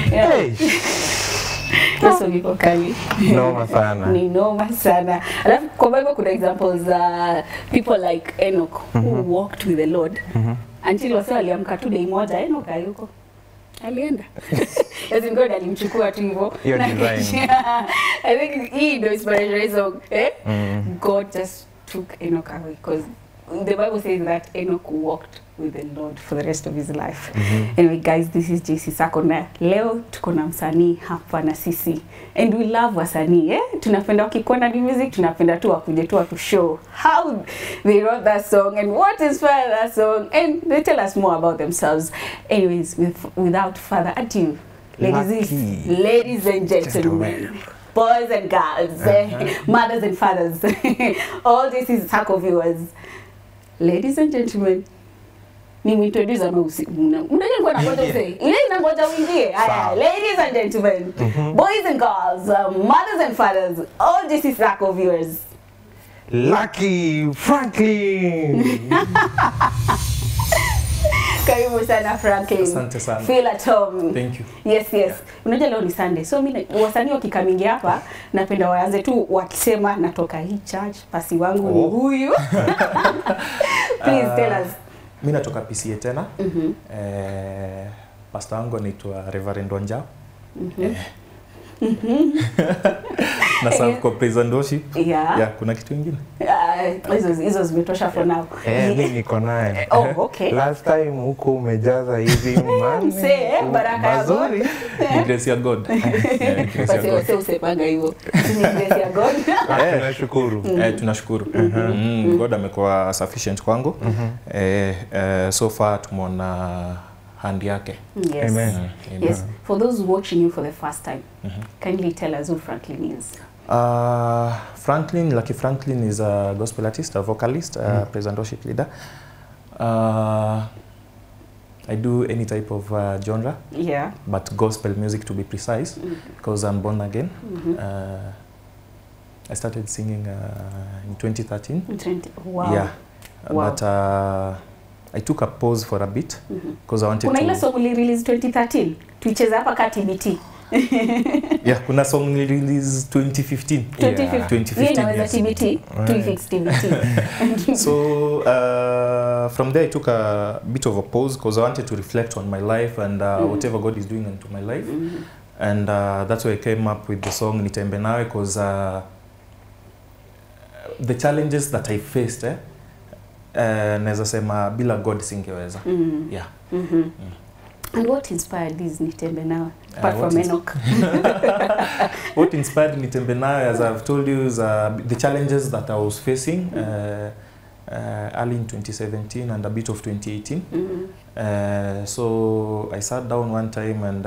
Hey. Yesu niko kali. Noma sana. Ni noma sana. Alafu kwa Bible kuna examples people like Enoch who walked with the Lord until wasa aliamka tu day moja Enoch hayuko. Alienda. As in God alimchukua tu hivyo. Your design. I think he ndio inspiration song. God just took Enoch away because the Bible says that Enoch walked with the Lord for the rest of his life. Anyway guys, this is JC Sako na leo tuko na msanii hapa na sisi. And we love wasanii, tunapenda wakikuwa new music, tunapenda tu wakuje tu to show how they wrote that song and what inspired that song and they tell us more about themselves. Anyways, without further ado, ladies and gentlemen, boys and girls, mothers and fathers, all this is Sako viewers. Ladies and gentlemen, ni introduce ama unajua kwa ngoja usee ile inangoja uingie. Ladies and gentlemen, boys and girls, mothers and fathers, all this is Sako viewers. Lucky Franklin. Karibu sana Franklin. Asante sana. Feel at home. Thank you. Yes. Unajua leo ni Sunday. So mimi wasanii wakikamingi hapa napenda waanze tu wakisema natoka hii church, pasi wangu ni huyu. Please tell us. Mimi natoka PCA tena. Pastor wangu anaitwa Reverend Wanjao. Na serve kwa praise and worship. Yeah, kuna kitu kingine? Hizo zimetosha for now. Mimi niko naye. Oh, okay. Last time huko umejaza hivi man. Baraka ya God. Grace ya God. Basi usepanga hivyo. Ni grace ya God. Tunashukuru. Tunashukuru. God amekuwa sufficient kwangu. So far tumeona hand yake. Yes. Amen. Yes. For those watching you for the first time, kindly tell us who Franklin is. Lucky Franklin is a gospel artist, a vocalist, praise and worship leader. I do any type of genre, but gospel music to be precise, because I'm born again. I started singing in 2013. Wow. Yeah, wow. But I took a pause for a bit because I wanted to. Kuna ile song release 2013 tuicheza hapa ka TBT. Yeah, kuna song release 2015. 2015 inaweza TBT, to fix TBT. So from there I took a bit of a pause because I wanted to reflect on my life and whatever God is doing into my life. And that's why I came up with the song Nitembe Nawe, because the challenges that I faced naweza sema bila God singeweza. Yeah. And what inspired this Nitembe Nawe apart from Enoch? What inspired Nitembe Nawe, as I've told you, is the challenges that I was facing early in 2017 and a bit of 2018. So I sat down one time and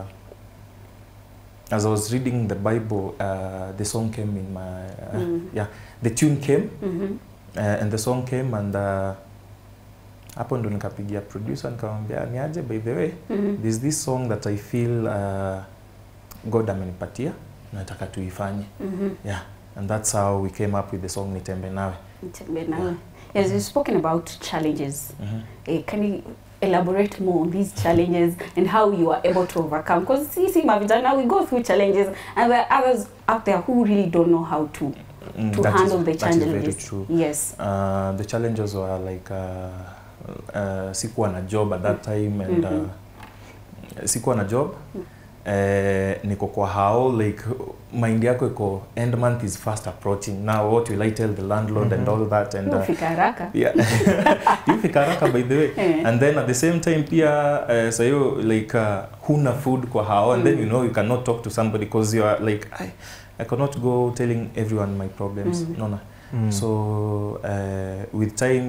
as I was reading the Bible, the song came in my the tune came. And the song came and hapo ndo nikapigia producer nikamwambia niaje, by the way, there's this song that I feel God amenipatia nataka tuifanye. Yeah, and that's how we came up with the song Nitembe Nawe. Nitembe Nawe. Yes, you've spoken about challenges. Can you elaborate more on these challenges and how you are able to overcome? Because see mavijana, we go through challenges and there are others out there who really don't know how to handle the challenges. That is very true. Yes. The challenges were like sikuwa na job at that time and sikuwa na job. Niko kwa hao, like mind yako iko end month is fast approaching. Now what will I tell the landlord and all that, and fika haraka. Yeah. You fika haraka, by the way. And then at the same time pia so you like huna food kwa hao, and then you cannot talk to somebody because you are like I cannot go telling everyone my problems. No. So with time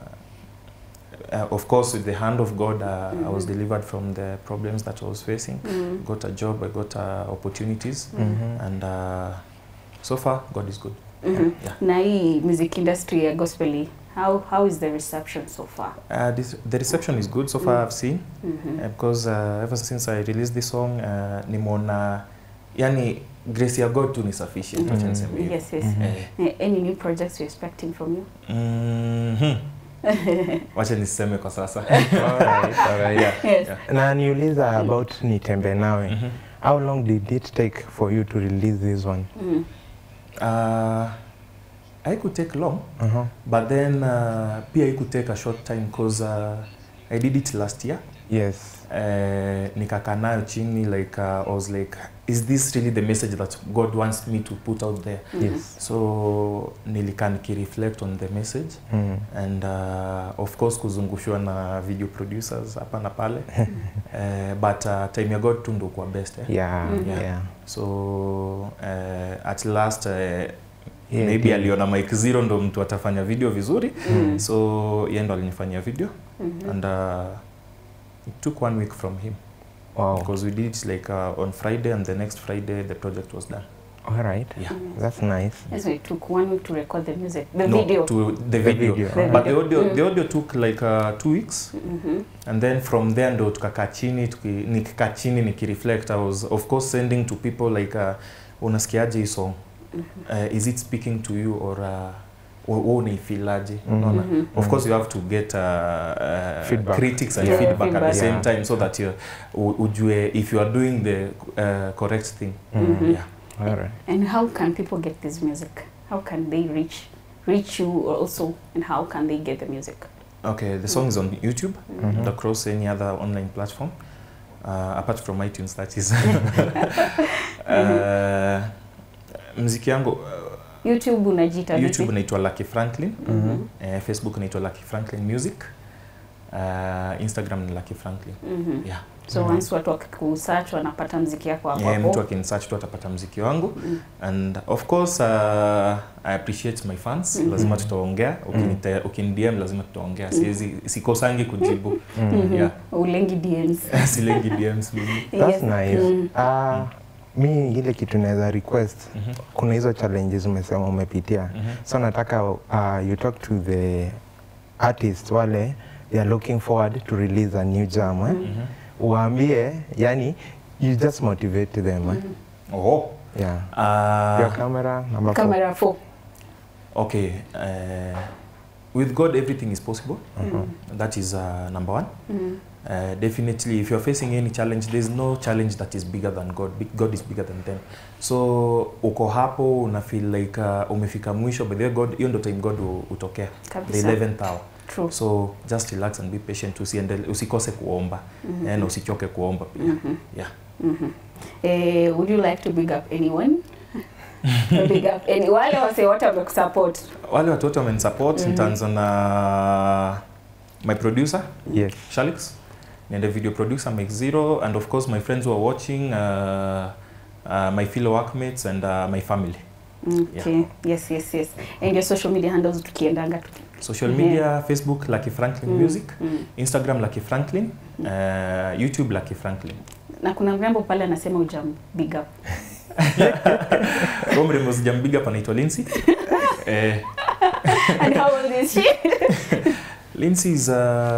of course, with the hand of God, I was delivered from the problems that I was facing. Got a job, I got opportunities, and so far, God is good. Yeah. Na hii music industry ya gospel, how is the reception so far? The reception is good so far. I've seen because ever since I released this song, nimona yani grace ya God tu ni sufficient. Yes. Any new projects you're expecting from you? Wacha niseme kwa sasa. Alright, alright. Yeah. Yes. Yeah. Na niuliza about Nitembe Nawe. How long did it take for you to release this one? I could take long, but then pia I could take a short time because I did it last year. Yes. Nikakaa nayo chini, like I was like, is this really the message that God wants me to put out there? Yes. So nilikaa nikireflect on the message and of course kuzungushwa na video producers hapa na pale but time ya God tu ndo kwa best Yeah, yeah. So at last maybe aliona Mike Zero ndo mtu atafanya video vizuri, so yeye ndo alinifanyia video and it took 1 week from him. Wow. Because we did it like on Friday, and the next Friday the project was done. All right. Yeah. That's nice. And so it took 1 week to record the music, the No, video. to the video. video. But the audio took like 2 weeks. And then from there ndo tukakaa chini, nikikaa chini nikireflect. I was of course sending to people like unasikiaje hii song? Is it speaking to you or unaifilaje? Of course you have to get feedback. critics and Yeah, feedback at the same yeah. time so that you ujue if you are doing the correct thing. Yeah. All right. And how can people get this music? How can they reach you also, and how can they get the music? Okay, the song is on YouTube and across any other online platform apart from iTunes, that is. Muziki yangu YouTube unajiita vipi? YouTube naitwa Lucky Franklin. Facebook naitwa Lucky Franklin Music. Instagram ni Lucky Franklin. Yeah. So once watu wakisearch wanapata muziki yako hapo. Yeah, mtu akinsearch tu atapata muziki wangu. And of course I appreciate my fans. Lazima tutaongea. Ukini-DM lazima tutaongea. Sikosangi kujibu. Yeah. Ulengi DMs. Silengi DMs mimi. That's nice. Mi ile kitu naweza request, kuna hizo challenges umesema umepitia. So nataka you talk to the artists wale they are looking forward to release a new jam. Uambie, yani you just motivate them. Oh. Yeah. Your camera number 4. Camera 4. Okay. With God everything is possible. That is number 1. Definitely, if you're facing any challenge, there's no challenge that is bigger than God. God is bigger than them. So uko hapo una feel like umefika mwisho, but there God, hiyo ndo time God utokea. The 11th hour. True. So just relax and be patient. Usikose kuomba na usichoke kuomba pia. Yeah. Would you like to big up anyone? Big up any wale wase wote wamekusupport. Wale watu wote wamenisupport. Nitaanza na my producer, yes, Shalix, and the video producer Mike Zero, and of course my friends who are watching, my fellow workmates and my family. Okay. Yeah. Yes. And your social media handles tukiendanga tu. Social media, Facebook Lucky Franklin Music, Instagram Lucky Franklin, YouTube Lucky Franklin. Na kuna mrembo pale anasema ujam big up. Mrembo sijam big up anaitwa Lindsay. And how old is she? Lindsay is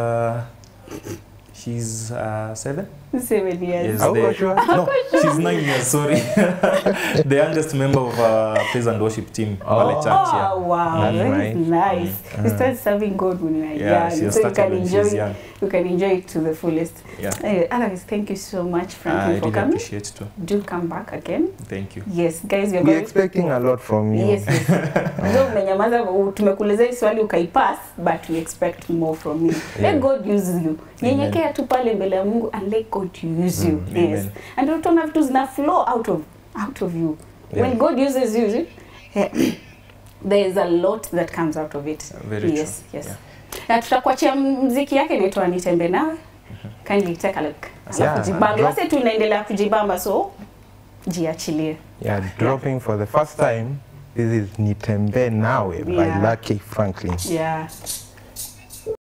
she's 7. 7 years. Yes, no, she's 9 years, sorry. The youngest member of praise and worship team. Church, yeah. Oh, wow. That's nice. You start serving God when you're young. So you can enjoy you can enjoy it to the fullest. Yeah. Alex, thank you so much, Franklin, for really coming. Appreciate it too. Do come back again. Thank you. Yes, guys, we're expecting a lot from you. Yes. Ndio umenyamaza, tumekueleza hii swali ukaipass, but we expect more from you. Let God use you. Nyenyekea tu pale mbele ya Mungu and let God use you. Yes. And utaona vitu zina flow out of you. When God uses you, there is a lot that comes out of it. Very true. Yes. Na tutakuachia muziki yake inaitwa Nitembe Nawe. Kindly take a look. Kujibamba. Sasa tunaendelea kujibamba, so jiachilie. Yeah, dropping for the first time. This is Nitembe Nawe by Lucky Franklin. Yeah.